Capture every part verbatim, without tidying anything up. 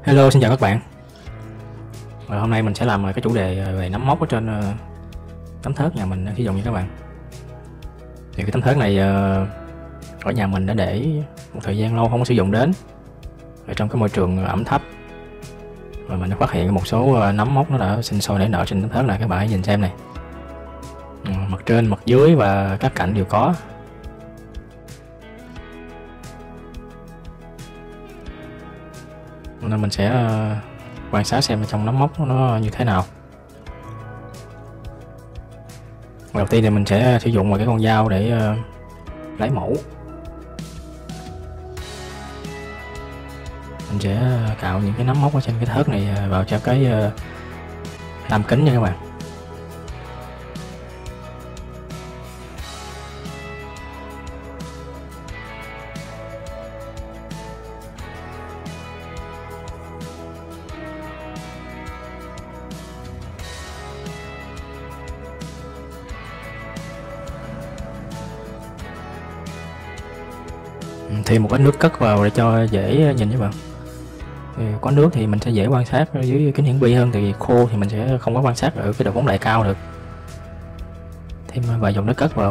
Hello, xin chào các bạn. Và hôm nay mình sẽ làm cái chủ đề về nấm mốc ở trên uh, tấm thớt nhà mình sử dụng nha các bạn. Thì cái tấm thớt này uh, ở nhà mình đã để một thời gian lâu không có sử dụng đến ở trong cái môi trường ẩm thấp. Và mình đã phát hiện một số uh, nấm mốc nó đã sinh sôi nảy nở trên tấm thớt này, các bạn hãy nhìn xem này. Ừ, mặt trên, mặt dưới và các cạnh đều có. Nên mình sẽ uh, quan sát xem trong nấm mốc nó như thế nào. Đầu tiên thì mình sẽ sử dụng một cái con dao để uh, lấy mẫu. Mình sẽ cạo những cái nấm mốc ở trên cái thớt này vào cho cái uh, lam kính nha các bạn. Thêm một ít nước cất vào để cho dễ nhìn các bạn. Thì có nước thì mình sẽ dễ quan sát dưới kính hiển vi hơn, thì khô thì mình sẽ không có quan sát ở cái độ bóng đại cao được. Thêm vài giọt nước cất vào.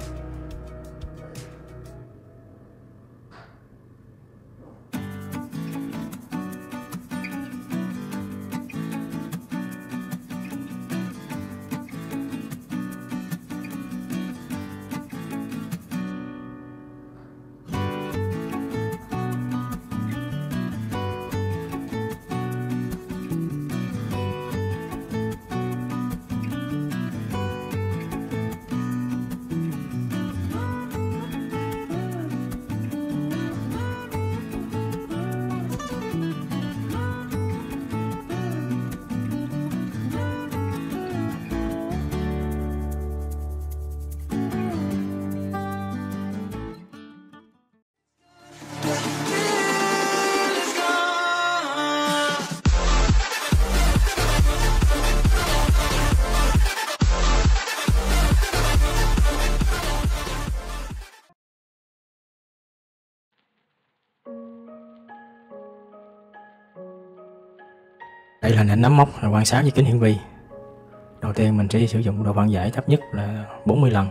Đây là hình ảnh nấm mốc quan sát với kính hiển vi. Đầu tiên mình sẽ sử dụng độ phân giải thấp nhất là bốn mươi lần.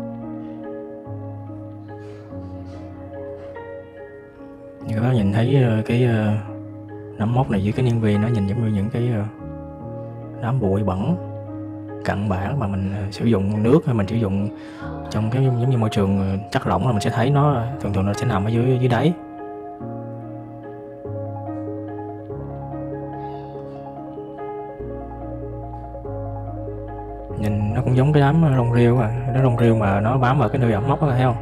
Như các bạn nhìn thấy cái nấm mốc này dưới kính hiển vi nó nhìn giống như những cái đám bụi bẩn cặn bã mà mình sử dụng nước hay mình sử dụng trong cái giống như môi trường chất lỏng là mình sẽ thấy nó thường thường nó sẽ nằm ở dưới dưới đáy. Nhìn nó cũng giống cái đám rong rêu à, nó rong rêu mà nó bám vào cái nơi ẩm mốc đó, thấy không?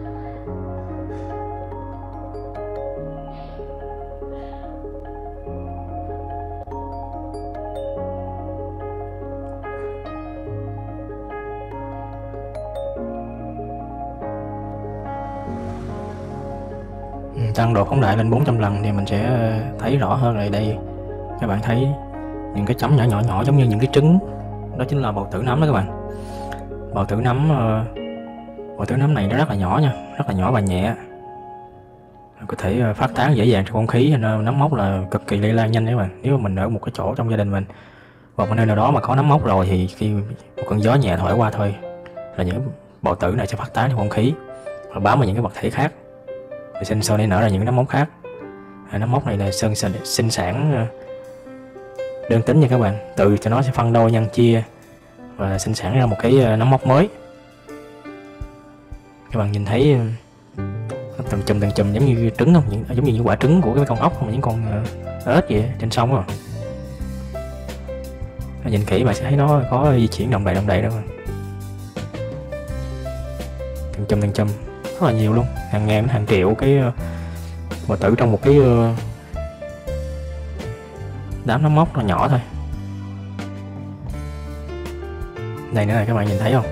Tăng độ phóng đại lên bốn trăm lần thì mình sẽ thấy rõ hơn. Lại đây các bạn thấy những cái chấm nhỏ nhỏ nhỏ giống như những cái trứng, đó chính là bào tử nấm đó các bạn. Bào tử nấm bào tử nấm này nó rất là nhỏ nha, rất là nhỏ và nhẹ, có thể phát tán dễ dàng trong không khí, nên nấm mốc là cực kỳ lây lan nhanh đấy các bạn. Nếu mà mình ở một cái chỗ trong gia đình mình hoặc một nơi nào đó mà có nấm mốc rồi thì khi một cơn gió nhẹ thổi qua thôi là những bào tử này sẽ phát tán trong không khí và bám vào những cái vật thể khác, rồi sinh sôi nảy nở ra những nấm mốc khác. Nấm mốc này là sơn sinh sản đơn tính nha các bạn, từ cho nó sẽ phân đôi nhân chia và sinh sản ra một cái nấm mốc mới. Các bạn nhìn thấy từng chùm từng chùm giống như trứng không, những, giống như những quả trứng của cái con ốc, những con ếch vậy trên sông không. Nhìn kỹ bạn sẽ thấy nó có di chuyển động đậy động đậy đâu. Từng chùm từng chùm rất là nhiều luôn, hàng ngàn hàng triệu cái bào tử trong một cái đám nấm mốc nó nhỏ thôi. Đây nữa này, các bạn nhìn thấy không?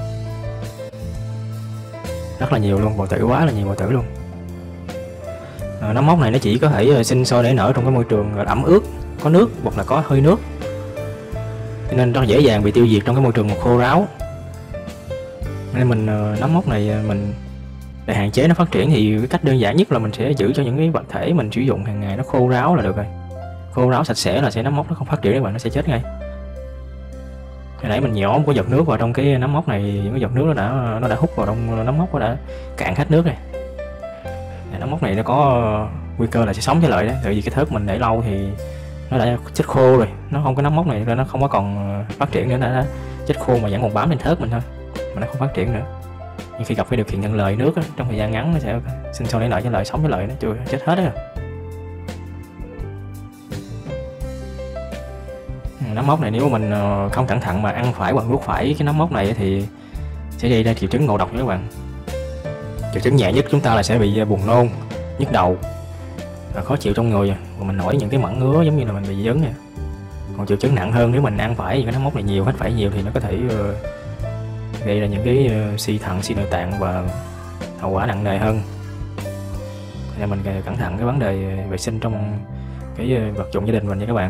Rất là nhiều luôn, bào tử quá là nhiều bào tử luôn. À, nấm mốc này nó chỉ có thể sinh sôi nảy nở trong cái môi trường ẩm ướt, có nước hoặc là có hơi nước, cho nên nó dễ dàng bị tiêu diệt trong cái môi trường khô ráo. Nên mình nấm mốc này mình để hạn chế nó phát triển thì cái cách đơn giản nhất là mình sẽ giữ cho những cái vật thể mình sử dụng hàng ngày nó khô ráo là được rồi, khô ráo sạch sẽ là sẽ nấm mốc nó không phát triển các bạn, nó sẽ chết ngay. Hồi nãy mình nhỏ một cái giọt nước vào trong cái nấm mốc này, những cái giọt nước nó đã nó đã hút vào trong nấm mốc, nó đã cạn hết nước này. Nấm mốc này nó có nguy cơ là sẽ sống trở lại đấy, tại vì cái thớt mình để lâu thì nó đã chết khô rồi, nó không có nấm mốc này nó không có còn phát triển nữa, nó đã chết khô mà vẫn còn bám lên thớt mình thôi, mà nó không phát triển nữa. Nhưng khi gặp cái điều kiện thuận lợi nước á, trong thời gian ngắn nó sẽ sinh sôi nảy nở trở lại, sống trở lại, nó chưa chết hết á. Nấm mốc này nếu mình không cẩn thận mà ăn phải hoặc nuốt phải cái nấm mốc này thì sẽ gây ra triệu chứng ngộ độc nha các bạn. Triệu chứng nhẹ nhất chúng ta là sẽ bị buồn nôn, nhức đầu, khó chịu trong người, và mình nổi những cái mẩn ngứa giống như là mình bị dị ứng vậy. Còn triệu chứng nặng hơn nếu mình ăn phải cái nấm mốc này nhiều, hết phải nhiều thì nó có thể gây ra những cái suy thận, suy nội tạng và hậu quả nặng nề hơn. Nên mình cẩn thận cái vấn đề vệ sinh trong cái vật dụng gia đình mình nha các bạn.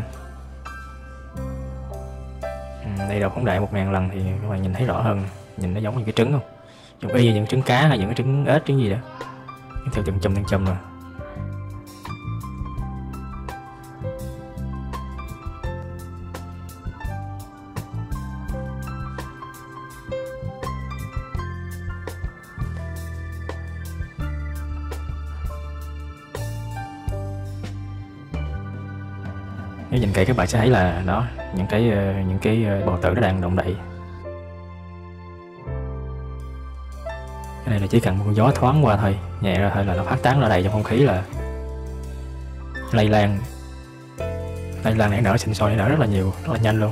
Đây là phóng đại một ngàn lần thì các bạn nhìn thấy rõ hơn, nhìn nó giống như cái trứng không? Giống y như những trứng cá hay những cái trứng ếch, trứng gì đó, theo từng chùm từng chùm rồi. Nếu nhìn kỹ các bạn sẽ thấy là đó, những cái những cái bào tử nó đang động đậy. Cái này là chỉ cần một gió thoáng qua thôi, nhẹ ra thôi là nó phát tán ra đầy trong không khí, là lây lan lây lan nảy nở, sinh sôi nảy nở rất là nhiều, rất là nhanh luôn.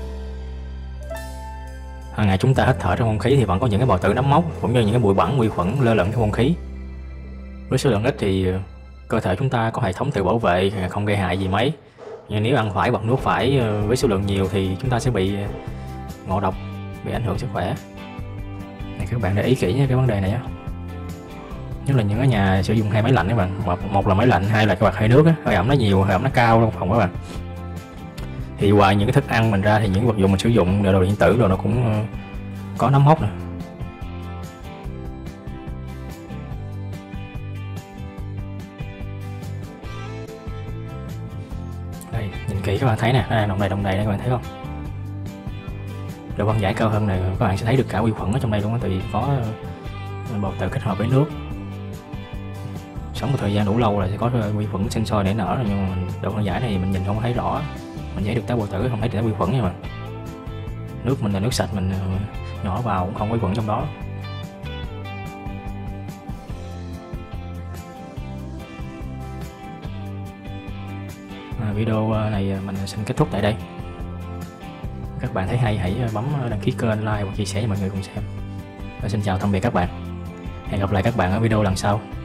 Hàng ngày chúng ta hít thở trong không khí thì vẫn có những cái bào tử nấm mốc cũng như những cái bụi bẩn, vi khuẩn lơ lửng trong không khí. Với số lượng ít thì cơ thể chúng ta có hệ thống tự bảo vệ, không gây hại gì mấy. Nhưng nếu ăn phải hoặc nuốt phải với số lượng nhiều thì chúng ta sẽ bị ngộ độc, bị ảnh hưởng sức khỏe. Này, các bạn để ý kỹ nha cái vấn đề này á. Nhất là những cái nhà sử dụng hai máy lạnh các bạn, một là máy lạnh, hai là cái quạt hơi nước á, hơi ẩm nó nhiều, hơi ẩm nó cao trong phòng các bạn. Thì ngoài những cái thức ăn mình ra thì những vật dụng mình sử dụng, đồ điện tử rồi nó cũng có nấm mốc nè. Đây, nhìn kỹ các bạn thấy nè, đây đồng đầy đồng đầy đây các bạn thấy không? Độ phân giải cao hơn này các bạn sẽ thấy được cả vi khuẩn ở trong đây luôn á, tại vì có bào tử kết hợp với nước. Sống một thời gian đủ lâu là sẽ có vi khuẩn sinh sôi nảy nở rồi, nhưng mà độ phân giải này mình nhìn không thấy rõ, mình giải được tới bào tử không thấy được tới vi khuẩn nha mà. Nước mình là nước sạch, mình nhỏ vào cũng không có vi khuẩn trong đó. À, video này mình xin kết thúc tại đây. Các bạn thấy hay hãy bấm đăng ký kênh, like và chia sẻ cho mọi người cùng xem. Và xin chào tạm biệt các bạn. Hẹn gặp lại các bạn ở video lần sau.